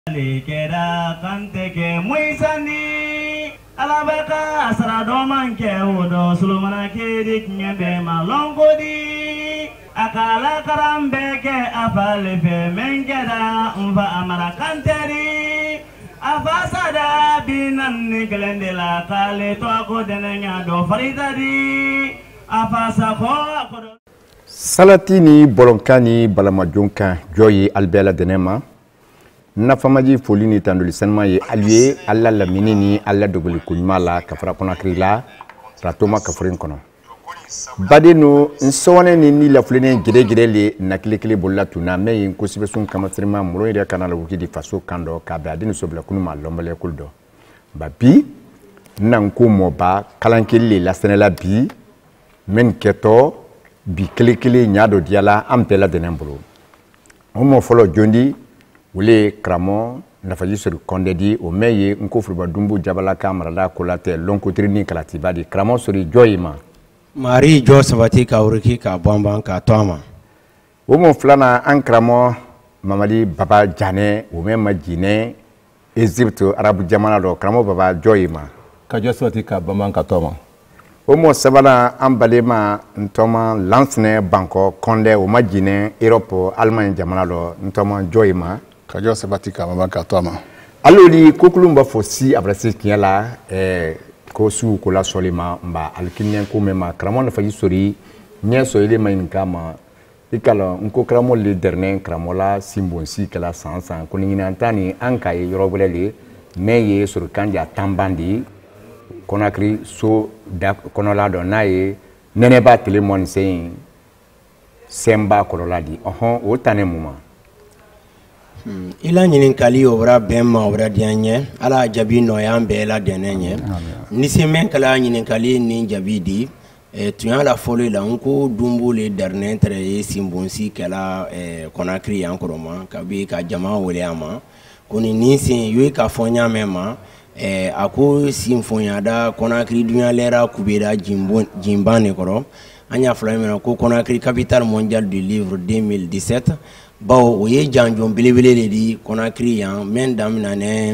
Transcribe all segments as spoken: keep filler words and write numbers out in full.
Kera kanteke muisani alabaka asradoman ke udo sulumana kedi nyebe malongodi akala karambe ke afale fe mengeda umfa amara kanteri afasada binan niglendela kale to ako denenya do faridadi afasa ko Salatini bolonkani balamajonka joyi albela denema Nafamaji folini tandoli sanma ye allié alla la minini alla dogoli kunmala kafara konakri la ratoma kafurin kono badeno nsone ni ni la fulene gede gede le nakile kile bolla tuna me yin kosibesun kamasrima muro ida kanala wukidi faso kando ka badeno sobla kunuma lombale kuldo babi nanko moba kalankele la senela bi men keto bi kile kile nyado diala ampela denembro omo folo jondi wule kramo nafaji sur kondedi o meye nko fruba dumbu jabala kamarada kolate lonkotrini kalatibadi kramo suri joyima mari jo sabati ka uriki ka bomban ka toma o mo flana an kramo mamadi baba jane o me majine Egypte arabu jamana do kramo baba joyima ka jo sabati ka bomban ka toma o mo sabana ambalema ntoma lansne banko konde o majine Europe Allemagne jamana do ntoma joyima kajo sabati ka mama ka toma aloli kokulumba fosi abrasi kiala eh ko su ko la solima mba alkinyen ko mema kramon fa yisori nyen so ile mayin kama ikala nko kramo le dernier kramola simbonsi kala sansan ko ni antani anka ye yorobele meye sur kanja tambandi konakri so da konola do naye neneba telemon sein semba kololadi ohon o tanemuma Hmm. Ila nyinin kali obra bemma obra dianye ala jabi no yambe la denenye nisi men kala nyinin kali ni jabi di e tuya la folo la nko dumbu le dernier tre simbonsi kala e konakri yankoroma kabi ka jama wole ama koni nisi yoy ka fonya mema e ako simfonya da konakri dunya lera kubera jimbo jimbane koro anya flamena ko konakri capitale mondiale du livre deux mille dix-sept Bao oye janjon bilibili le di Conakry yan men damna ne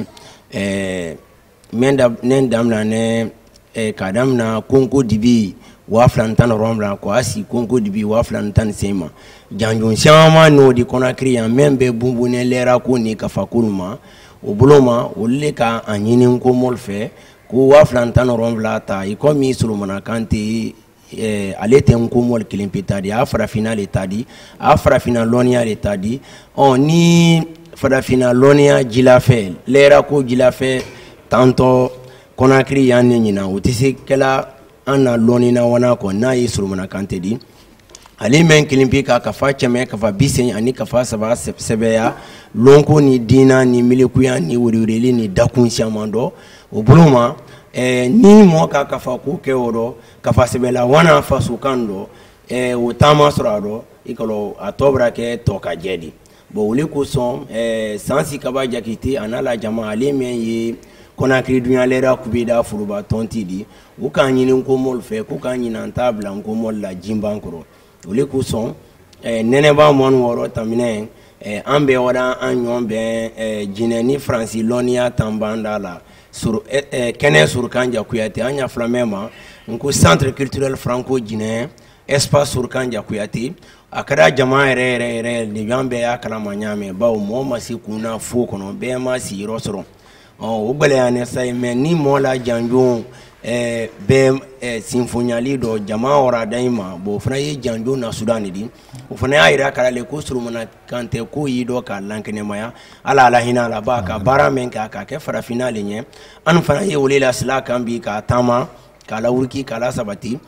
eh men da nen damna ne eh kadamna konko dibi wa flantan romla ko asi konko dibi wa flantan sema janjon chama no di Conakry yan men be bumbu ne lera ko ni kafakulma o buloma o le ka anyini ko molfe ko wa flantan romla ta ikomi sulumana kanti Eh, ale te nko mol kilimpita di a farafina le tadi a farafina lonia le tadi on ni farafina lonia jilafe lera ko jilafe tanto Conakry yan ne nyina utisi kala ana lonina wana ko na yisurumana kante di ale men kilimpika ka fa cheme ka fa bisen ani ka fa saba sebeya lonko ni dina ni milikuya ni wuriwureli ni dakun siamando o buluma eh ni mo ka ka fa ko ke oro ka fa sebela wana fa sukando eh o tama sorado ikolo atobra ke to ka jedi bo wuli ko son eh sansi ka ba jakiti anala jama ale men ye Conakry dunya lera kubida furuba tontidi o kan nyini ko mol fe ko kan nyina tabla ko mol la jimbankoro wuli ko son eh neneba mon woro tamine eh ambe wada anyon be eh jineni franci lonia tambanda la sur eh, kene sur kanja kuyate anya flamema nko centre culturel franco guinéen espace sur kanja kuyate akara jama re re re ni yambe akala manyame ba o mo masi kuna fo kono be ma si rosoro o gbele ane sai men ni mo la janjo eh be eh, sinfoniali do jama ora daima bo fana ye janjo na Sudan di o fana ayira kala le ko surumana kante ko yido ka lankene maya ala ala hina la ba ka bara men ka ka ke fara finale nye an fana ye wolela sila kan bi ka tama kala wurki kala sabati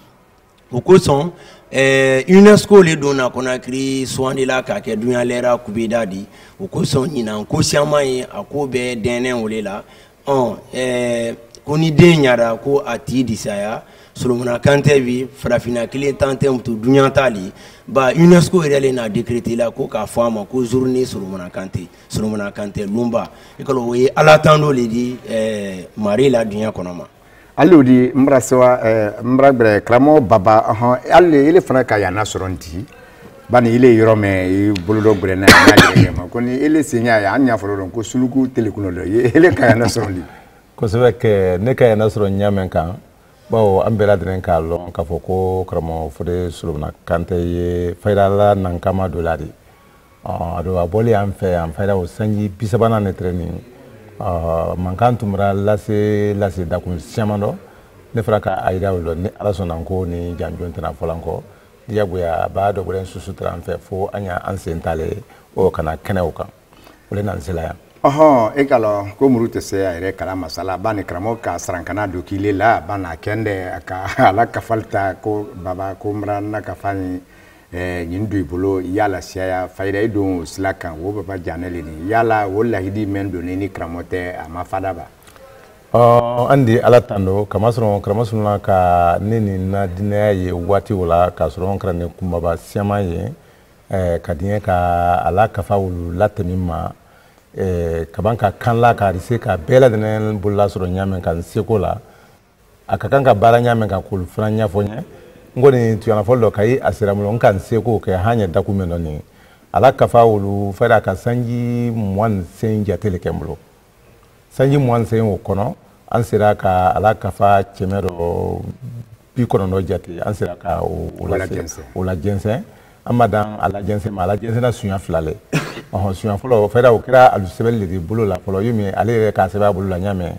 o ko son eh UNESCO le dona Conakry soandi la ka ke dunya lera kubida di o ko son nyina ko siama ye akobe denen wolela on eh koni denyara ko ati disaya Solomona Kante bi farafina kile tante mtu dunya tali ba UNESCO rele na décréter la ko ka fama ko journée Solomona Kante Solomona Kante lumba ikolo we ala tando le di eh mari la dunya konoma alodi mbrasewa eh mbrabre klamo baba aha alle ile fana ka yana soronti bani ile yɔrɔ mɛn i bolo dɔ gbɛrɛ n'a ye n'a yɛrɛ ma ko ni ele sen y'a ye an y'a fɔlɔ dɔn ko suluku telekuno dɔ ele ka yana sɔrɔ li kosɛbɛ kɛ ne ka yana sɔrɔ ɲamɛ kan bawo an bɛɛ lajɛlen k'a lɔn k'a fɔ ko karamɔgɔ Fode Solomana Kante ye fayidala nankama dɔ la de a don a bɔlen an fɛ yan fayida o sanji bi sabanan ne tɛrɛ nin mankan tun bɔra lase lase dakun caman dɔ ne fɔra k'a yira o la ni ala sɔnna ko ni janjo tɛna fɔla n kɔ diyagoya a b'a dɔgɔlen susutura an fɛ fo an y'an sen t'ale o kana kɛnɛw kan o le nan sela yan ɔhɔn e ka lɔ ko muru tɛ se a yɛrɛ kala masala ba ni karamɔgɔ ka sarankana don kile la ba na kɛnde a ka ala kafali ta ko baba ko mra na kafa ni ɲin do i bolo yala siya fayida i don sila kan o baba janele ni yala o lahidi men don ni karamɔgɔ tɛ a ma fada ba ɔ an di ala tando kamasɔrɔ karamɔgɔ sunna ka ne ni na dinɛya ye waati o la ka sɔrɔ an kɛra ne kunbaba siyaman ye ka diɲɛ ka ala kafa wulu latɛmɛ ma kaban ka kanla ka se ka bɛɛ lajɛlen bolola sɔrɔ ɲamɛ kan seko la a ka kan ka baara ɲamɛ kan k'olu fana ɲɛfɔ ɲɛ n kɔni tuyana fɔlɔ dɔ ka yi a sera n kan seko kɛ han ɲɛ daku min dɔ nin ala kafa wulu fɛrɛ a ka sanji mugan sen jate le kɛ n bolo sanji mugan sen o kɔnɔ an sera ka ala kafa cɛmɛ dɔ bi kɔnɔntɔn jate an sera ka o la jɛnsɛn an ma dan a la jɛnsɛn ma a la jɛnsɛnna suɲɛ fila le ɔhɔn suɲɛ fɔlɔ fɛrɛ o kɛra alu sɛbɛnni de bolo la fɔlɔ yi min ale yɛrɛ k'a sɛbɛn a bolo la n y'a mɛn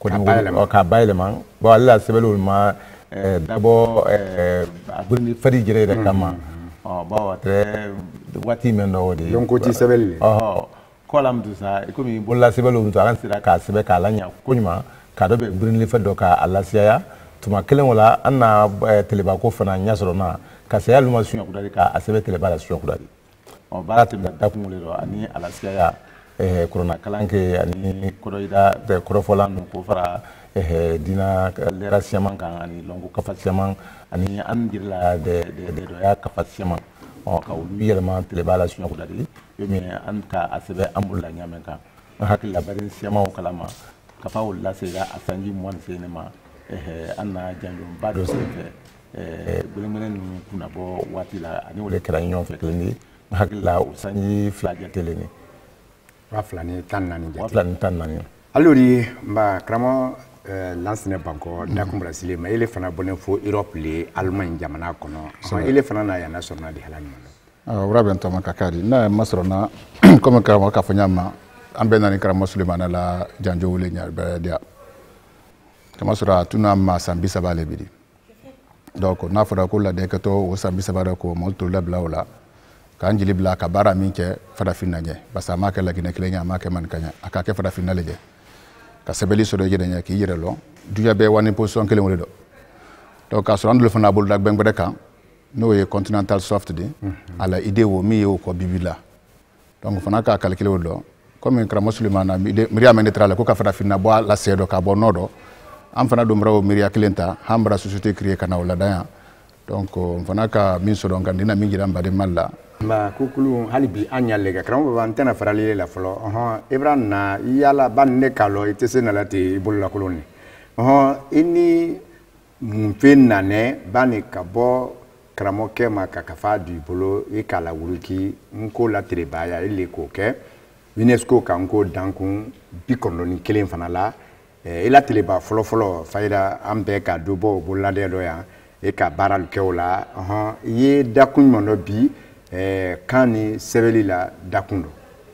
k'a bayɛlɛma bon ale la sɛbɛnniw ma dabɔ a gbɛrɛni fɛri jɛrɛ yɛrɛ kama ɔ bon a tɛ waati min dɔ o de ye donc o ti sɛbɛnni le ɔhɔn kɔ la mutu sa komi bolola sɛbɛnniw mutu an sera k'a sɛbɛn k'a laɲa koɲuman k'a dɔ bɛ gbɛrɛni fɛ dɔ k'a lasiyaya tuma kelen o la an na telebako fana ɲɛ sɔrɔ na ka saya luma suɲɛ kudari k'a sɛbɛn teleba la suɲɛ kudari ɔ baara tɛmɛna dakun le dɔ ani alasiyaya kurana kalan kɛ ani kɔrɔyida kɔrɔfɔlan ninnu k'o fara dina lera siyaman kan ani lɔnko kafa siyaman ani an jirila dɔya kafa siyaman ɔ ka olu yɛlɛma teleba la suɲɛ kudari yo min an ka a sɛbɛn an bolo la ɲamɛ kan an hakili la bari siyamanw kalama kafa olu lasera a sanji mugan sen ne ma an na janjɔnba dɔ senfɛ gbɛlɛngbɛlɛn ninnu kunna bɔ waati la ani o de kɛra ɲɔgɔn fɛ kelen de n hakili la o sanji fila jatelen ne wa fila ni tan naani jate wa fila ni tan naani alori mba karamɔgɔ lansinɛ bankɔ dakun brasile ma ele fana bɔlen fo Europe le Allemagne jamana kɔnɔ ele fana na yana sɔrɔna de hala ɲuman wura bɛ ntɔmɔ ka kari n'a ma sɔrɔna comme karamɔgɔ k'a fɔ ɲama an bɛ na ni karamɔgɔ Sulemana la janjo wele ɲaribɛrɛ diya kama sɔrɔ a tuna ma san bi saba le bi donc n'a fɔra ko ladɛkɛtɔ o san bi saba de ko mɔl to labila o la k'an jeli bila ka baara min kɛ farafinna ɲɛ parce que a m'a kɛ laginɛ kelen ɲɛ a m'a kɛ maninka ɲɛ a k'a kɛ farafinna le ɲɛ ka sɛbɛnni sɔrɔ i yɛrɛ ɲɛ k'i yɛrɛ lɔn duya bɛɛ wani position kelen wele dɔ donc k'a sɔrɔ an dole fana bolo da gbɛn wɛrɛ kan n'o ye continental soft de a la idée wo min ye o kɔ bibi la donc fana k'a calculer o dɔn comme karamɔgɔ Sulemana miiriya mɛ ne tara la ko ka farafinna bɔ a la sɛ dɔ k'a bɔ nɔ dɔ an fana don o miiriya kelen ta an bara société créer ka na o la dan yan donc n fana ka min sɔrɔ n kan dina min jira n baden mali la mba kukulu hali bi an y'a lajɛ karamɔgɔ baba n tɛna farali la fɔlɔ ɔhɔn Ibrahima na yala ba ne k'a lɔ i tɛ se nala ten i bolo la kolon ni ɔhɔn i ni mun fɛn nanɛ ba ni ka bɔ karamɔgɔkɛ ma ka kafa du i bolo i k'a la wuruki n ko la terebaya i le k'o kɛ UNESCO ka n ko dankun bi kɔnɔntɔn ni kelen fana la i la teleba fɔlɔ-fɔlɔ fayida an bɛɛ ka do bɔ o bololadɛ dɔ yan i ka baaralu kɛ o la ɔhɔn i ye dakun ɲuman dɔ bi kan ni sɛbɛnni la dakun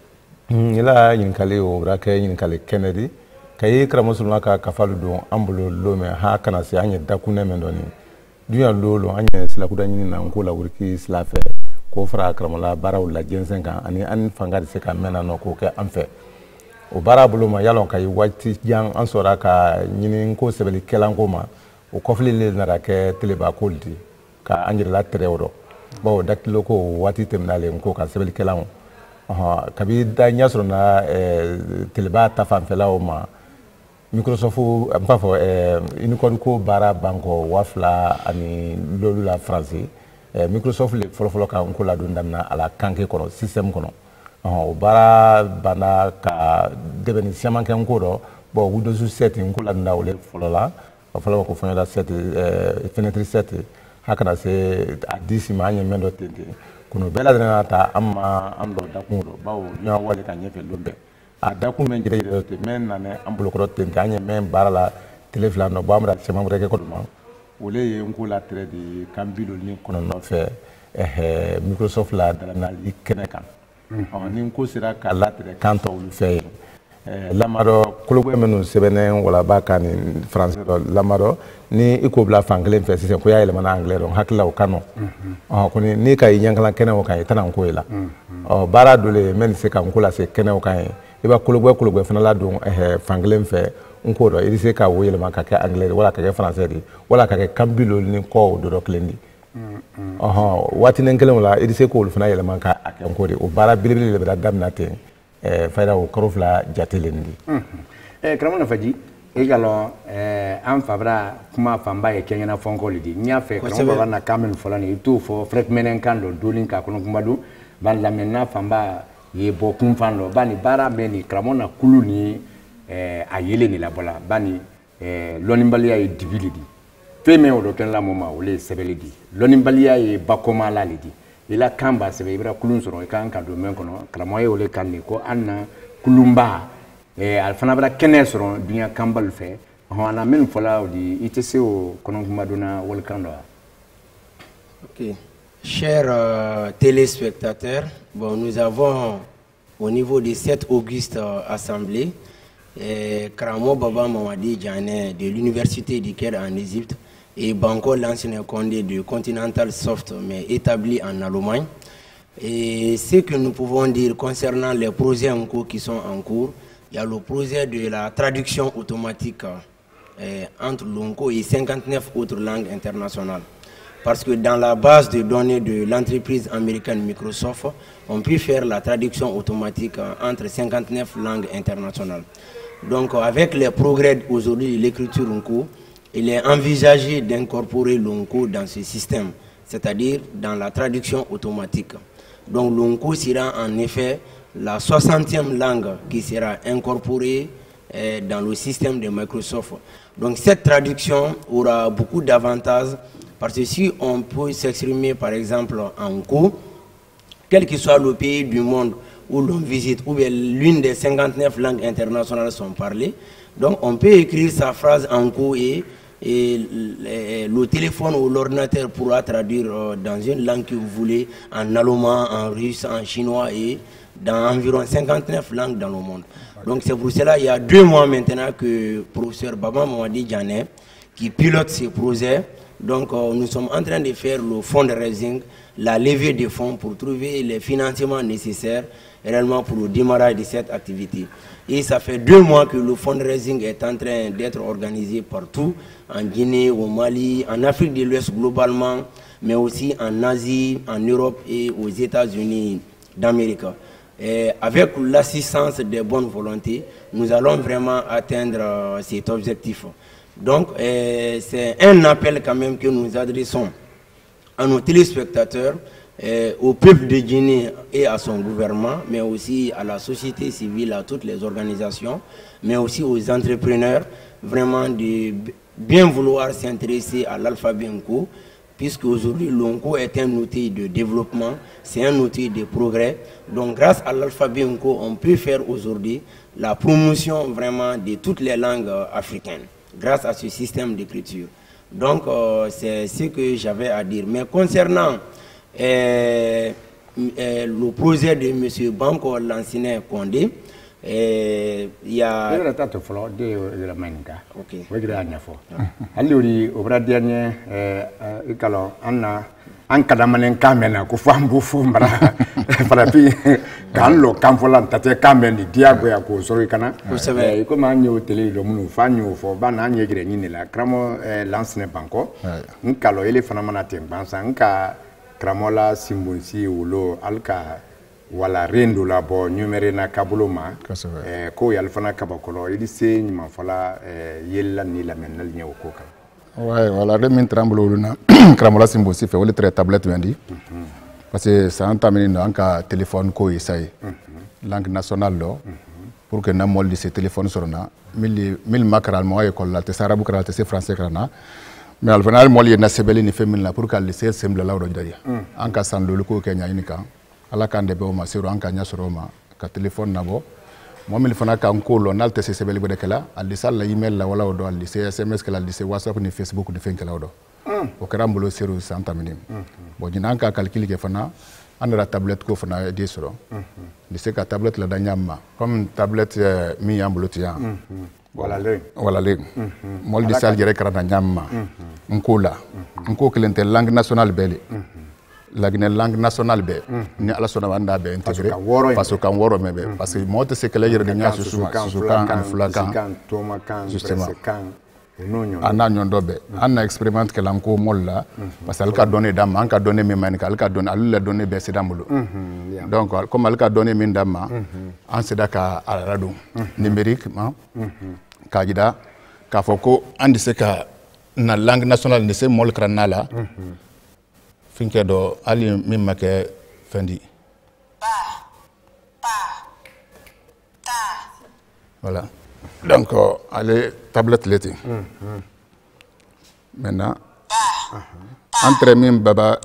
dɔ i la ɲininkali o bɛra kɛ ɲininkali kɛnɛ di ka ye karamɔgɔ Solomana ka kafalu don an bolo lon min ha kana se an ye dakunɛ min dɔɔni duɲa lon lon an ye silakuda ɲini na n ko la wuriki sila fɛ k'o fara karamɔgɔla baaraw la jɛnsɛn kan ani an fanga de se ka mɛn na nɔ k'o kɛ an fɛ o baara bolo ma yalɔn ka ye waati jan an sɔrɔ ka ɲini ko sɛbɛnnikɛlan ko ma o kɔfili le nana kɛ teleba ko di ka an yɛrɛ la tɛrɛ o rɔ bon dakilo ko waati tɛmɛna le ko ka sɛbɛnnikɛlan ɔhɔn kabi da ɲɛ sɔrɔ na teleba ta fanfɛla o ma Microsoft n b'a fɔ Unicode ko baara bankɔ wa fila ani lolu la faransi Microsoft le fɔlɔfɔlɔ ka n ko ladon daminɛ a la kanke kɔnɔ système kɔnɔ o baara banna ka dɛbɛnni caman kɛ n ko dɔ bon Windows sept n ko ladon da o le fɔlɔ la a fɔlɔ ko fɛngɛ la sept fenêtre sept ha kana se a dix ma an ye mɛn dɔ ten ten kono bela dana ta amma am do da kun do bawo nya wale ka nyefe lombe a da kun men jere jere te men na ne am bolo ko te tanye men barala telefla no bamra chema mreke ko dum wole ye nko la tre di kambilo ni kono no fe eh Microsoft la dala na ikene kan on ni ko sira ka la tre kanto lu fe eh lamaro kulugo menu sebenen wala baka ni français do lamaro ni iko bla fangle fe se ko yayle mana anglais don hakla o kano oh ko ni kay nyankala kene o kay tanan ko ila oh bara dole men se kan kula se kene o kay iba kulugo kulugo fana la don eh fangle fe nko do iri se ka wo yele maka ke anglais wala ka ke français di wala ka ke kambilo ni ko do do klendi oh wati nenkele wala iri se ko fana yele maka ake nko de o bara bilibili le da damna te eh fayda o korofla jatelendi eh kramona faji e galo eh am fabra kuma famba e kenya na fonko lidi nya fe kramona na kamen folani itu fo fret menen kando dolin ka kono kumbadu ban la menna famba ye bokum fando bani bara meni kramona kuluni eh ayele ni la bola bani eh lonimbalia e dibilidi feme o do ken la moma o le sebelidi lonimbalia e bakoma la lidi ila kamba sebe ibra kulun soro kan ka do men kono kramoye o le kanni ko anna kulumba eh alfana bra kene soro dunya kambal fe ho ana men fola di itc o kono maduna wol kando. OK, chers euh, téléspectateurs, bon nous avons au niveau des sept Auguste euh, assemblées eh, Kramo Baba Mamadi Djane de l'université du Caire en Égypte et Banco l'ancien Condé de Continental Soft, mais établi en Allemagne. Et ce que nous pouvons dire concernant les projets en cours qui sont en cours, il y a le projet de la traduction automatique euh, entre l'Onco et cinquante-neuf autres langues internationales. Parce que dans la base de données de l'entreprise américaine Microsoft, on peut faire la traduction automatique entre cinquante-neuf langues internationales. Donc avec les progrès aujourd'hui de l'écriture Onco, il est envisagé d'incorporer l'Onco dans ce système, c'est-à-dire dans la traduction automatique. Donc l'Onco sera en effet la soixantième langue qui sera incorporée eh, dans le système de Microsoft. Donc cette traduction aura beaucoup d'avantages parce que si on peut s'exprimer par exemple en Onco, quel que soit le pays du monde où l'on visite, où l'une des cinquante-neuf langues internationales sont parlées, donc on peut écrire sa phrase en Onco et et le, le téléphone ou l'ordinateur pourra traduire euh, dans une langue que vous voulez, en allemand, en russe, en chinois et dans environ cinquante-neuf langues dans le monde. Donc c'est pour cela il y a deux mois maintenant que le professeur Baba Mamadi Djane qui pilote ces projets, donc euh, nous sommes en train de faire le fundraising, la levée de fonds pour trouver les financements nécessaires réellement pour le démarrage de cette activité. Et ça fait deux mois que le fundraising est en train d'être organisé partout, en Guinée, au Mali, en Afrique de l'Ouest globalement, mais aussi en Asie, en Europe et aux États-Unis d'Amérique. Avec l'assistance des bonnes volontés, nous allons vraiment atteindre euh, cet objectif. Donc, euh, c'est un appel quand même que nous adressons à nos téléspectateurs, Euh, au peuple de Guinée et à son gouvernement, mais aussi à la société civile, à toutes les organisations, mais aussi aux entrepreneurs, vraiment de bien vouloir s'intéresser à l'alphabet Onco, puisque aujourd'hui l'Onco est un outil de développement, c'est un outil de progrès. Donc grâce à l'alphabet Onco, on peut faire aujourd'hui la promotion vraiment de toutes les langues africaines, grâce à ce système d'écriture. Donc euh, c'est ce que j'avais à dire. Mais concernant Et, et le projet de M. Banco l'ancien Condé, il y a... Ok. An kadamanen kamena ko fambu fumbara para pi kallo kamfolan tate kameni diago ya ko sori kana e ko ma nyo tele do munu fanyo fo bana anye gire ni la kramo lancene banko nkalo ele fana mana tembansa nka kramola simbonsi wolo alka wala rendo la bo numere na kabuloma eh ko yal fana kabakolo idi se nyima fala eh yella ni la menal nyew ko kan ouais voilà de min tremblo luna kramola simbonsi fe wala très tablette wendi parce que ça entamé dans ka téléphone ko isay langue nationale lo pour que na moldi ce téléphone sorna mille mille makral mo ay ko la te sarabu kral te français krana mais al final mol ye na sebeli ni femin la pour que le ser semble la ro daya an ka san lolu ko kenya ini kan ala kan de be o ma sero an ka nya soro ma ka telephone na bo momil fana kan ko lo nal te sebeli be de kala al sal la email la wala do al S M S kala al WhatsApp ni Facebook ni fen kala do o karambolo sero santa minim bo jinan ka calcul ke fana an la tablette ko fana de soro ni se ka tablette la da nyamma comme tablette mi yambulo tiya wala le wala le mol di sal jere karana nyamma nkola nko kelente langue nationale bele lagne langue nationale be ni ala sona wanda be intégré parce que kan woro mebe parce que mote se kele jere nya su su kan kan fulakan toma kan justement kan nonyo ana nyondo be ana expérimente que lanko molla parce que alka donné dam anka donné me man alka donné alula donné be sedambulo donc comme alka donné min damma en sedaka arado numériquement kajida ka foko andi se ka na langue nationale ne se mol kranala finke do ali min make fendi voilà donc allez tablette leti maintenant entre min baba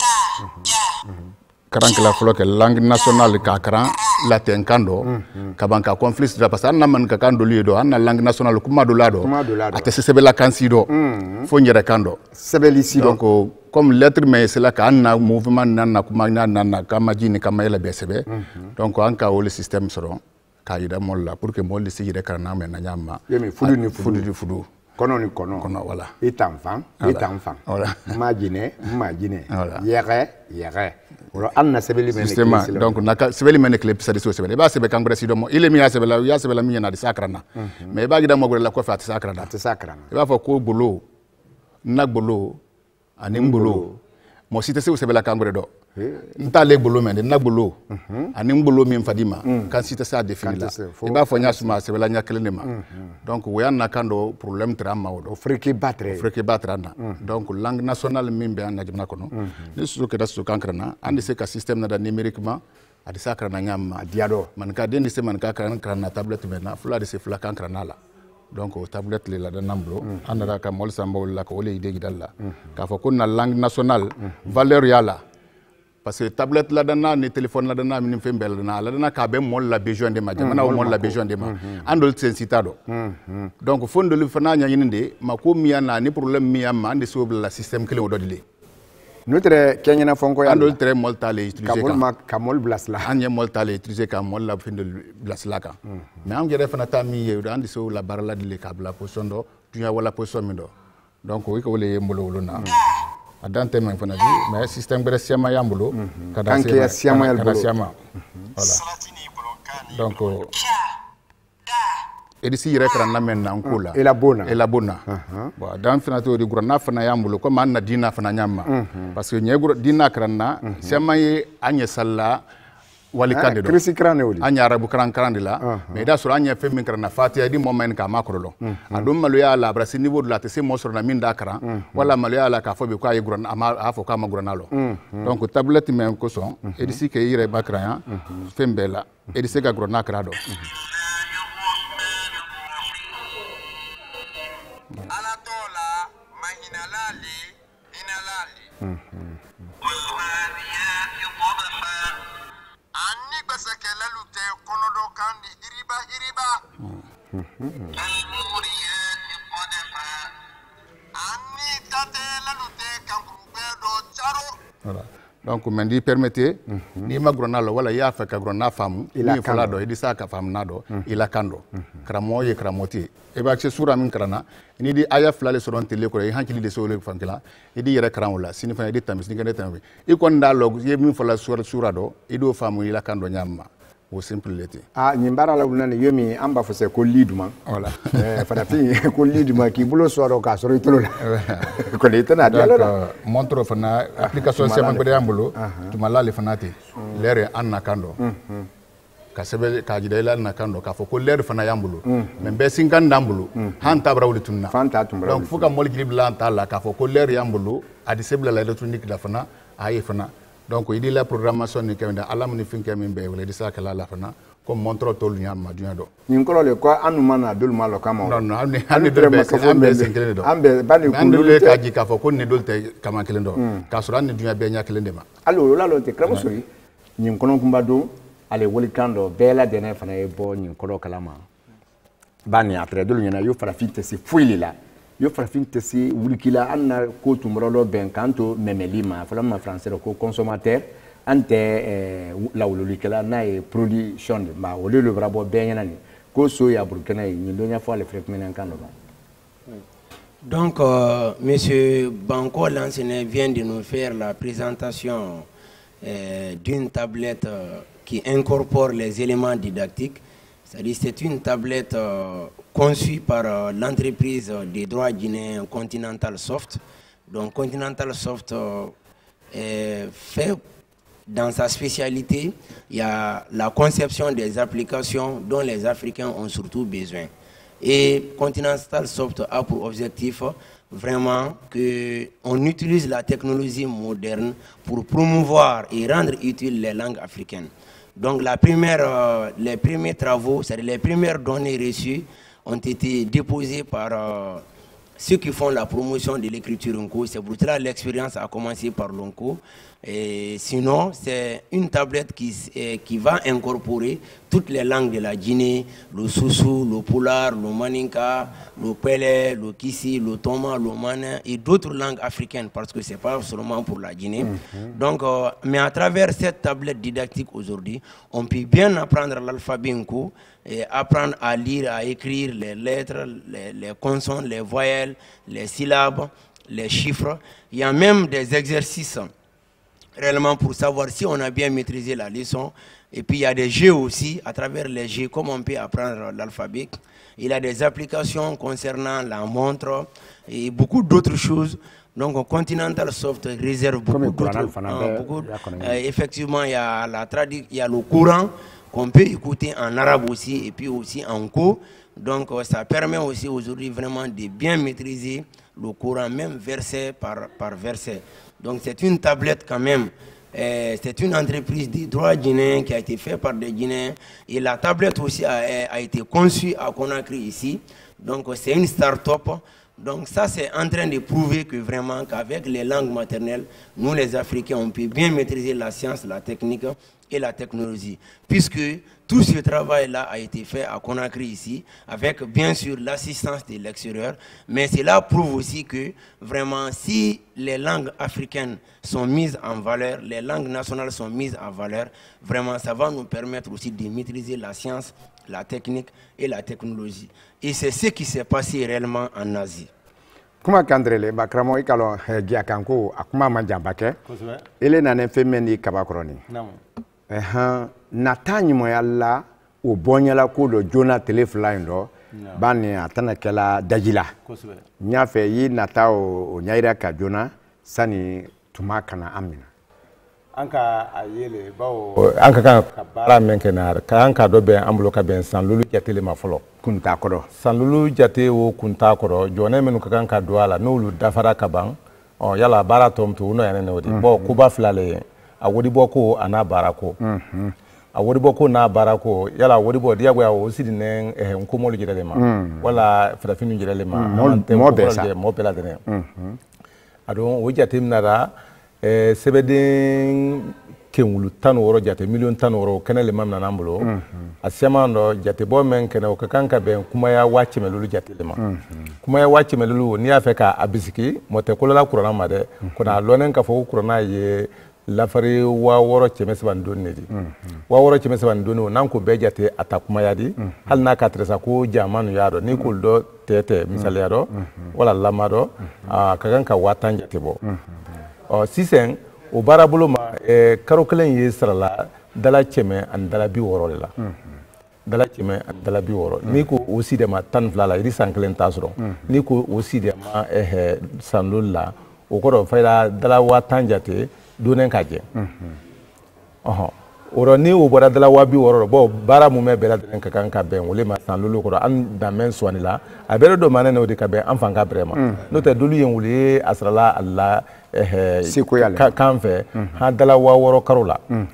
karankala folo ke langue nationale ka karan la tenkando kabanka conflit da parce que anna man ka kando lido anna langue nationale kuma do lado ate sebela kansido fo nyere kando sebeli sido donc comme lettre mais c'est là ka anna mouvement nanna kuma nanna kama jini kama ela besebe donc anka o le système soro kayida molla pour que molli sigire karana men nyama yemi fudu ni fudu ni fudu kono ni kono kono voilà itanfan itanfan voilà imagine imagine voilà yere yere wala anna sebeli men justement donc naka sebeli men clip ça diso sebeli ba sebe kangre sido mo ile mi ya sebela ya sebela mi na di sakrana mais ba gida mo gore la ko fa ti sakrana ti sakrana ba fa ko bolo nak bolo ani mbolo mo site se sebela kangre do nta le bolo men nak bolo ani mbolo mi fadima kan site sa définir la e ba fo nya suma sebela nya kelenema donc we an nakando problème trama o friki batre friki batrana donc langue nationale min be an najibna kono ni su ke da su kankrana andi se ka système na da numériquement adi sakrana nyam diado man ka dendi se man ka kankrana tablette mena fula de se fula kankrana la donc o tablette le la da namblo andara ka mol sambo la ko le ide gidalla ka fo kunna langue nationale valeur yala parce que tablette la dana ni téléphone la dana min fembel na la dana ka be mol la besoin de ma jamana o mol la besoin de ma andol sensitado donc fondo le fana nya yinde ma ko miya na ni problème miya ma ande so la système clé o dodile notre kenyana fonko ya andol très mol tale utiliser ka ma ka mol blas la anya mol tale utiliser ka mol la findo blas la ka mais am gere fana ta mi ye ande so la barla dile ka bla position do tuya wala position mi do donc wi ko wole mbolo wolo na adante men fana bi mais système bere siama yambulo kada siama siama yambulo siama voilà donc edisi yere kran na men na nkola e la bona e la bona bon dan fana to di gurna fana yambulo ko man na dina fana nyamma parce que nyeguro dina kran na siama ye anye salla wali kande do krisi krane woli anya arabu kran kran la mais da sur anya fe min kran na fatia di moment ka makrolo adum malu ya la brasi niveau de la tese mo sur na min da kran wala malu ya la ka fo be ko ay gurna ama afo ka ma gurna lo donc tablette men ko son edisi ke yire bakran fembela edisi ka gurna krado ala tola mahinalali inalali ani basekela lute konodo kandi hiriba hiriba ani tate la lute kankurube do charo voilà donc men di permettez ni magrona lo wala ya fa ka grona famu ni fala do edi sa ka fam nado ila kando kramo ye kramoti e ba che sura min krana ni di aya flale so don tele ko e hankili de so le fankila edi yere kran wala sini fa edi tamis ni ngene tambe e kon da lo ye min fala sura sura do edo famu ila kando nyamma o simplete ah nyimbara la unane yomi amba fose ko liduma voilà eh fadati ko liduma ki bulo soro ka soro itolo la ko le tana dialo la montre fana application sema ko de ambulo tuma la le fanati lere anna kando ka sebe ka jida ila na kando ka fo ko lere fana yambulo men be sinkan dambulo han tabra wuli tunna fanta tumbra donc fuka mol grib la antala ka fo ko lere yambulo adi sebla la electronique da fana ayi fana donc il dit la programmation ni kemda alam ni finke min be wala di sa kala la fana ko montre to lunya ma dunya do ni ko le ko anuma na dol ma lo kama non non amne hanne do be ambe senkele do ambe bani ko ndule ka ji ka fo ko ne dolte kama kelen do ka sura ne dunya be nya kelen de ma allo la lo te kramo sori ni kono kumba do ale woli kando bela de ne fana e bo ni ko kalama bani après dol nyana yo fara finte si fuili la yo fara finte si wulikila anna ko tumro lo ben kanto memelima fala ma français ko consommateur ante la wulikila na e production ma wole le brabo ben yana ni ko so ya burkina ni donya fo le frekmenen kando ba. Donc euh, monsieur Banco Lansene vient de nous faire la présentation euh, d'une tablette euh, qui incorpore les éléments didactiques. C'est-à-dire c'est une tablette euh, conçue par euh, l'entreprise des droits guinéens Continental Soft. Donc Continental Soft euh, est fait dans sa spécialité, il y a la conception des applications dont les Africains ont surtout besoin. Et Continental Soft a pour objectif vraiment qu'on utilise la technologie moderne pour promouvoir et rendre utiles les langues africaines. Donc la première, euh, les premiers travaux, c'est-à-dire les premières données reçues ont été déposées par euh, ceux qui font la promotion de l'écriture Nko. C'est pour cela que l'expérience a commencé par l'Onko. Et sinon, c'est une tablette qui, eh, qui va incorporer toutes les langues de la Guinée, le Soussou, le Poulard, le Maninka, le Pele, le Kissi, le Toma, le Manin et d'autres langues africaines parce que ce n'est pas seulement pour la Guinée. Mm-hmm. Donc, euh, mais à travers cette tablette didactique aujourd'hui, on peut bien apprendre l'alphabet Nko et apprendre à lire, à écrire les lettres, les, les consonnes, les voyelles, les syllabes, les chiffres. Il y a même des exercices réellement pour savoir si on a bien maîtrisé la leçon. Et puis il y a des jeux aussi, à travers les jeux, comme on peut apprendre l'alphabet. Il y a des applications concernant la montre et beaucoup d'autres choses. Donc Continental Soft réserve beaucoup d'autres. Euh, beaucoup, euh, effectivement, il y a la tradi il y a le Coran qu'on peut écouter en arabe aussi et puis aussi en Nko. Donc euh, ça permet aussi aujourd'hui vraiment de bien maîtriser le Coran, même verset par, par verset. Donc c'est une tablette quand même, euh, c'est une entreprise des droits guinéens qui a été faite par des Guinéens. Et la tablette aussi a, a été conçue à Conakry ici. Donc c'est une start-up. Donc ça c'est en train de prouver que vraiment qu'avec les langues maternelles, nous les Africains, on peut bien maîtriser la science, la technique et la technologie. Puisque tout ce travail-là a été fait à Conakry ici, avec bien sûr l'assistance de l'extérieur, mais cela prouve aussi que vraiment si les langues africaines sont mises en valeur, les langues nationales sont mises en valeur, vraiment ça va nous permettre aussi de maîtriser la science, la technique et la technologie. Et c'est ce qui s'est passé réellement en Asie. Kuma kandrele bakramo ikalo gia kanko akuma manjambake ele nane femeni kabakroni eh ha natanyi mo yalla o bonyala ko do jona telefline do bani atana kala dajila nyafe yi nata o nyaira ka jona sani tumakana amina anka ayele bawo anka kan bara menkena ka anka do be ambulo ka ben san lulu jatele ma folo kunta kodo san lulu jate wo kunta kodo jone menu ka kan ka do ala no lu dafara ka ban o yala bara tom to no yanene wodi bo kuba flale a wodi boko ana barako mhm a wodi boko na barako yala wodi bo dia gwa o sidi ne eh nkomo lu jidele ma wala frafinu jidele ma mo be sa mo pela dene mhm adon wo jate mnara eh sebeden kenwulu tan woro jate million tan woro kenele mamna nambulo mm -hmm. asema ndo jate bo men kene o kanka be kuma ya wachi melulu jate lema mm -hmm. kuma ya wachi melulu ni afeka abisiki mote kolola kurana made mm -hmm. kuna lonen ka fo kurana ye lafari wa woro chemese bandoni di mm -hmm. wa woro chemese bandoni nan ko be jate atakuma ya di mm -hmm. hal na ka tresa ko jamanu yado ni kul do tete misali yado mm -hmm. wala lamado mm -hmm. uh, kaganka watan jate bo mm -hmm. o sisen o barabolo ma eh, karo kelen ye sarala dala cheme an dala bi woro la mm -hmm. dala cheme an dala bi woro mm -hmm. ni ko osi de ma tan flala iri san kelen tasro mm -hmm. ni ko osi de ma eh sanlulla o ko fayda dala wa tanjate donen kaje mm -hmm. oho oro ni o bora dala wa bi woro bo bara mu me bela den ka kan ka ben wole ma sanlulu ko an da men swani la abere do manene o de ka be an fanga brema mm -hmm. no te dulu yen wule asrala allah eh siko yale ka kanfe mm -hmm. ha dala wa woro karola mm -hmm.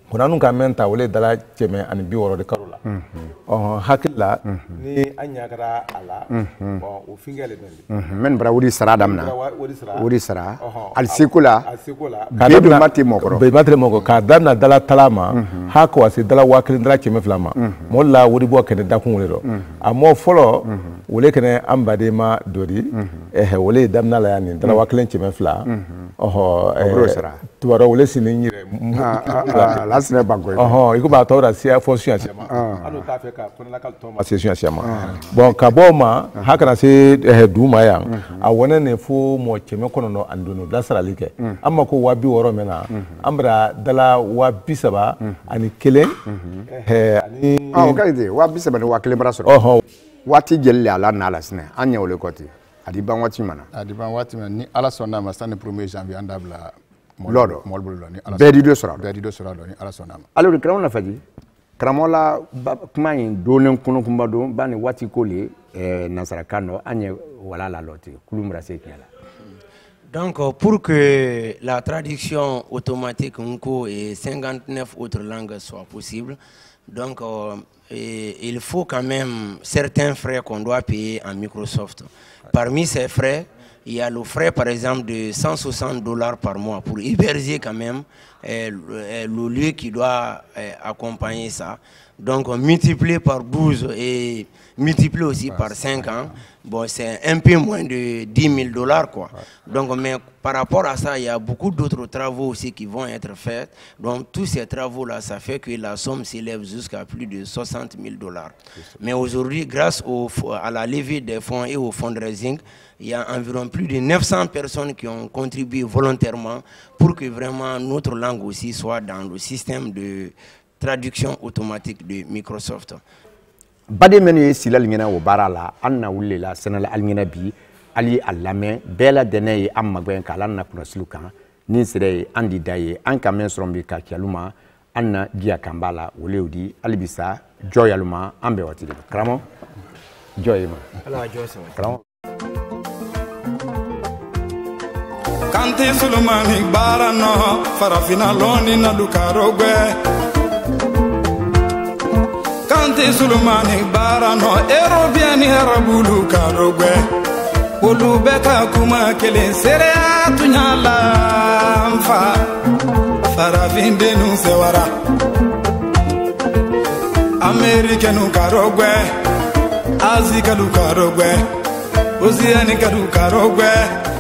kuna nun ka menta wole dala ceme ani bi woro de karola oh hakilla ni anya kara ala bon o fingale men men bra wuri sara damna wuri sara wuri sara al sikula al sikula be do mati mokoro be mati moko ka damna dala talama hako wasi dala wakil dala ceme flama molla wuri bo kene dakun wole do amo folo wole kene ambade ma dori eh wole damna la yani dala wakil ceme fla oh eh tuwaro wole sini la sene banko oh iko ba tawra sia fo sia sia ma anu ta fe ka kona la kal to ma sia sia ma bon ka bo ma haka na se du ma ya a wona ne fo mo cheme kono no anduno la sara like amma ko wabi woro mena ambra dala wabi saba ani kele eh ani ah ka ide wabi saba ni wa kele bra so oh wati jelle ala na la sene anya wole koti adi ban wati mana adi ban wati mana ni ala sonna ma sane premier janvier andabla lodo molbulu ni ala bedi do sora bedi do sora ni ala sonna alors kramo na faji kramo la kuma yin donen kunu kumba do bani wati kole eh nasara kano anye wala la loti kulumra se kiala. Donc pour que la traduction automatique Nko et cinquante-neuf autres langues soit possible, donc euh, et, il faut quand même certains frais qu'on doit payer en Microsoft. Parmi ces frais, il y a le frais par exemple de cent soixante dollars par mois pour héberger quand même euh, le, le lieu qui doit euh, accompagner ça. Donc multiplié par douze et multiplié aussi ouais, par cinq ans, bon, c'est un peu moins de dix mille dollars quoi. Ouais. Donc mais par rapport à ça, il y a beaucoup d'autres travaux aussi qui vont être faits. Donc tous ces travaux là, ça fait que la somme s'élève jusqu'à plus de soixante mille dollars. Mais aujourd'hui, grâce au, à la levée des fonds et au fundraising, il y a environ plus de neuf cents personnes qui ont contribué volontairement pour que vraiment notre langue aussi soit dans le système de traduction automatique de Microsoft. Bade menu silal ngena wo barala anna wulela senala alngena bi ali alame bela dene amma gwen kala na kuna slukan ni sire andi daye anka men sombi ka kialuma anna dia kambala woleudi alibisa joyaluma ambe watide kramo joyema ala joyse kramo Kante Sulumani barano farafina loni na dukarogwe Kante Sulumani barano erobiani harabulu karogwe Ulubeka kuma kele sere atunyala mfa farafinde nu sewara Amerika nu karogwe Azika lu karogwe Oziani karu karogwe